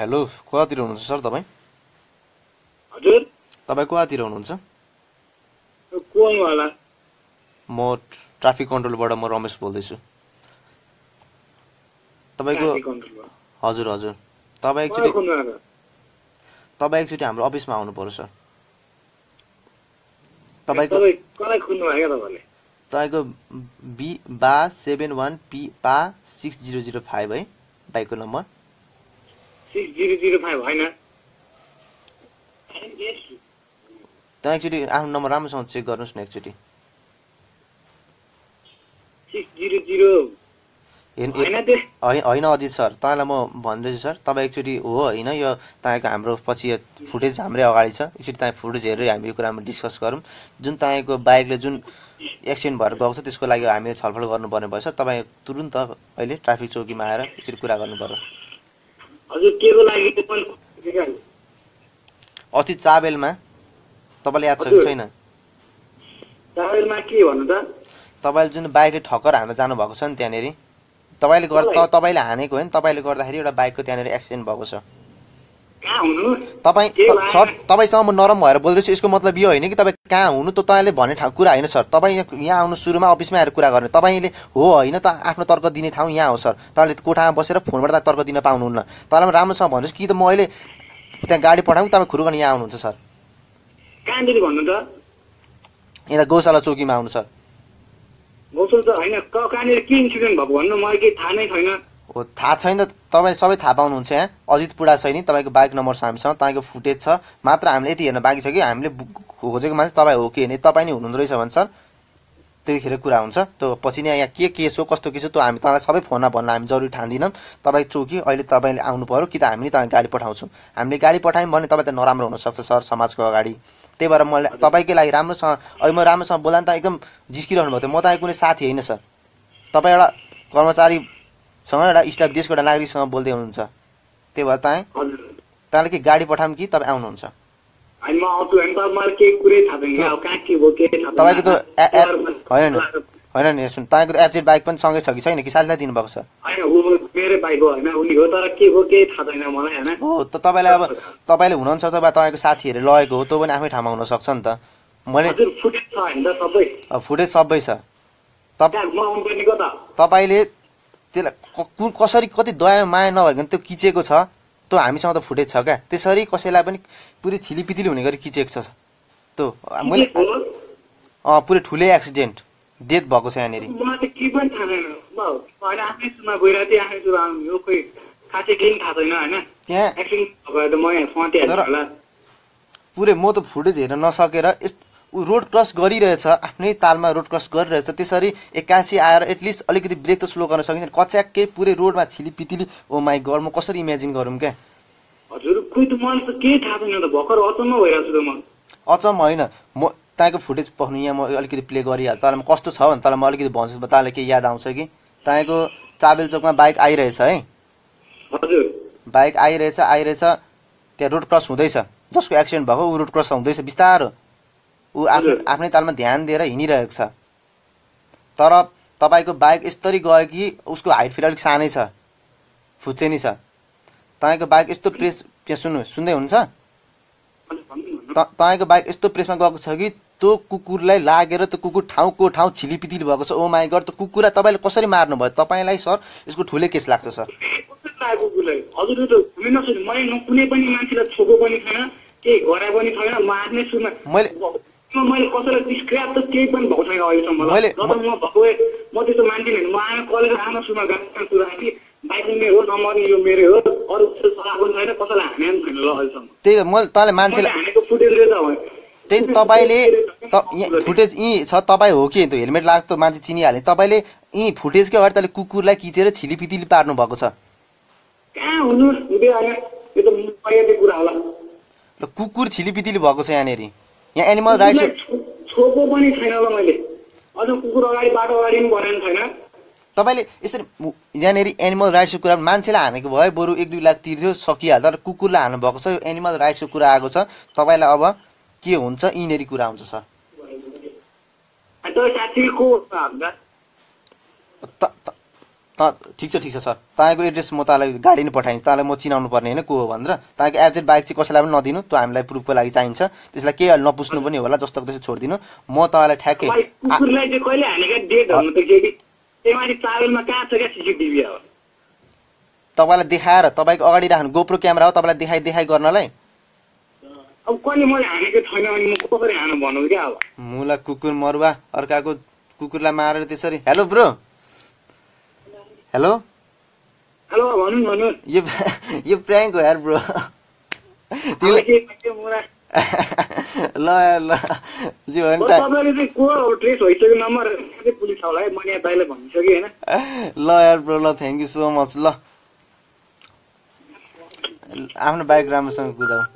Hello कतातिर हुनुहुन्छ sir तपाईँ? हजुर तपाईँ कतातिर हुनुहुन्छ? को होला? म ट्राफिक कन्ट्रोलबाट म रमेश बोल्दैछु। तपाईँको हजुर हजुर तपाईँ एकचोटि हाम्रो अफिसमा आउनु पर्यो सर। तपाईँको बा 71P6005 है बाइकको नम्बर 6005 होइन। तपाईँ एकचोटि आफ्नो नम्बर राम्रोसँग चेक गर्नुहोस् न एकचोटि। 600 होइन अजित सर, तपाईँलाई म भन्दैछु सर, तपाईँ एकचोटि हो होइन यो तपाईँको हाम्रो पछि फुटेज हाम्रै अगाडि छ, एकचोटि तपाईँ फुटेज हेरेर हामी यो कुरामा डिस्कस गरौँ। जुन तपाईँको बाइकले जुन एक्सिडेन्ट भएर गएको छ त्यसको लागि हामीले छलफल गर्नुपर्ने भएछ। तपाईँ तुरुन्त अहिले ट्राफिक चौकीमा आएर एकचोटि कुरा गर्नु पर्यो। हजुर केको लागि? अस्ति चाबेलमा तपाईँले याद छ कि छैन? चाबेलमा के भन्नु त? तपाईँले जुन बाइकले ठक्कर हान्न जानुभएको छ नि त्यहाँनिर, तपाईँले हानेको होइन, तपाईँले गर्दाखेरि एउटा बाइकको त्यहाँनिर एक्सिडेन्ट भएको छ। तपाईँसँग म नरम भएर बोल्दैछु, यसको मतलब यो होइन कि तपाईँ कहाँ हुनु त तपाईँले भने कुरा होइन सर। तपाईँ यहाँ आउनु सुरुमा अफिसमा आएर कुरा गर्ने, तपाईँले हो होइन त आफ्नो तर्क दिने ठाउँ यहाँ हो सर। तपाईँले कोठामा बसेर फोनबाट तर्क दिन पाउनुहुन्न। तपाईँलाई म राम्रोसँग भन्नुहोस् कि त म अहिले त्यहाँ गाडी पठाउँ, तपाईँ खुरुगन यहाँ आउनुहुन्छ सर। कहाँनिर भन्नु त? यहाँ गौशाला चौकीमा आउनु सर। गौशाला त होइन, कहाँनिर के इन्सिडेन्ट भएको भन्नु, मलाई केही थाहा नै छैन। हो थाहा छैन, तपाईँ सबै थाहा पाउनुहुन्छ। यहाँ अजित पुडा छैन, तपाईँको बाइक नम्बर छ हामीसँग, तपाईँको फुटेज छ, मात्र हामीले यति हेर्न बाँकी छ कि हामीले खोजेको मान्छे तपाईँ हो कि होइन, तपाईँ नै हुनुहुँदो रहेछ भने सर त्यतिखेर कुरा हुन्छ। त्यो पछि नै यहाँ के केस हो कस्तो केस हो त्यो हामी तपाईँलाई सबै फोनमा भन्न हामी जरुरी ठान्दिनौँ। तपाईँ चौकी अहिले तपाईँले आउनु पऱ्यो कि त हामी तपाईँ गाडी पठाउँछौँ। हामीले गाडी पठायौँ भने तपाईँ त नराम्रो हुनसक्छ सर समाजको अगाडि। त्यही भएर मैले तपाईँकै लागि राम्रोसँग अहिले म राम्रोसँग बोल्दा नि त एकदम जिस्किरहनु भएको थियो। म तपाईँ कुनै साथी होइन सर, तपाईँ एउटा कर्मचारीसँग एउटा स्टाफ देशको एउटा नागरिकसँग बोल्दै हुनुहुन्छ। त्यही भएर तपाईँले के गाडी पठाऊँ कि तपाईँ आउनुहुन्छ? तपाईँको त होइन नि सुन, तपाईँको त एफजेड बाइक पनि सँगै छ कि छैन कि साथीलाई दिनुभएको छ? हो त तपाईँलाई अब तपाईँले हुनुहुन्छ तपाईँको साथीहरूले लगेको हो, त्यो पनि आफ्नै ठाउँमा हुनसक्छ नि त। मैले फुटेज सबै छ। तपाईँले त्यसलाई कसरी कति दया माया नभइकन त्यो खिचेको छ, त्यो हामीसँग त फुटेज छ क्या। त्यसरी कसैलाई पनि पुरै छिलिपितिली हुने गरी खिचेको छ त्यो। मैले पुरै ठुलै एक्सिडेन्ट डेथ भएको छ यहाँनिर। पुरै म त फुटेज हेर्न नसकेर रोड क्रस गरिरहेछ, आफ्नै तालमा रोड क्रस गरिरहेछ, त्यसरी एक्कासी आएर एटलिस्ट अलिकति ब्रेक त स्लो गर्न सकिन्छ। कच्याक्कै पुरै रोडमा छिलिपितिली, ओ माई गड, म कसरी इमेजिन गरौँ क्या? अचम्म होइन, म तपाईँको फुटेज पख्नु यहाँ म अलिकति प्ले गरिहाल्छु। तर म कस्तो छ भने तर म अलिकति भन्छु, तपाईँलाई के याद आउँछ कि? तपाईँको चाबेल चोकमा बाइक आइरहेछ है, बाइक आइरहेछ त्यहाँ रोड क्रस हुँदैछ, जसको एक्सिडेन्ट भएको ऊ रोड क्रस हुँदैछ बिस्तारो, ऊ आफ्नै तालमा ध्यान दिएर हिँडिरहेको छ। तर तपाईँको बाइक यस्तरी गयो कि उसको हाइट फेरि अलिक सानै छ, फुच्चेनी छ। तपाईँको बाइक यस्तो प्रेस सुन्दै हुन्छ, तपाईँको बाइक यस्तो प्रेसमा गएको छ कि त्यो कुकुरलाई लागेर त्यो कुकुर ठाउँको ठाउँ छिलिपितिली भएको छ। ओ माई गड, त्यो कुकुरलाई तपाईँले कसरी मार्नु भयो? तपाईँलाई सर यसको ठुलै केस लाग्छ सर। त्यही मैले तपाईँले मान्छेलाई त्यही तपाईँले फुटेज यहीँ छ, तपाईँ हो कि त्यो हेलमेट लगाएको त मान्छे चिनिहाल्ने। तपाईँले यहीँ फुटेजकै अगाडि तपाईँले कुकुरलाई खिचेर छिलिपितिली पार्नु भएको छ। कुकुर छिलिपितिली भएको छ यहाँनिर। यहाँ एनिमल राइट्स तपाईँले यसरी यहाँनिर एनिमल राइट्सको कुरा, मान्छेलाई हानेको भए बरु 1-2 लाख तिर्थ्यो सकिहाल्छ, तर कुकुरलाई हान्नु भएको छ। एनिमल राइट्सको कुरा आएको छ, तपाईँलाई अब के हुन्छ यिनीहरू कुरा हुन्छ सर। ठिक छ सर तपाईँको एड्रेस म तपाईँलाई गाडी नै पठाइदिन्छु तपाईँलाई म चिनाउनु पर्ने होइन को हो भनेर तपाईँको एब्जेक्ट बाइक चाहिँ कसैलाई पनि नदिनु त्यो हामीलाई प्रुफको लागि चाहिन्छ त्यसलाई केही नपुस्नु पनि होला जस्तो त्यसो छोडिदिनु म तपाईँलाई ठ्याक्कै कुकुरलाई चाहिँ कहिले हानेका डेटहरु त केटी त्यही ट्राभलमा कहाँ छ क्या सीसीटीभी हो तपाईँलाई देखाएर तपाईँको अगाडि राख्नु गोप्रो क्यामेरा हो तपाईँलाई देखाइ गर्नलाई अब कहिले मैले हानेको छैन अनि म कसरी हानु भन्नु क्या अब मुला कुकुर मरुवा अर्काको कुकुरलाई मारेर त्यसरी हेलो ब्रो हेलो हेलो भन्नु यो प्र्याङ्क हो यार ब्रो ल ल जी हो नि तपाईले चाहिँ को ट्रेस भइसक्यो नम्बर पुलिस होला है मैले दाइले भनिसके हैन ल यार ब्रो ल थ्यांक यू सो मच ल आफ्नो बाइक राम्रोसँग कुदाऊ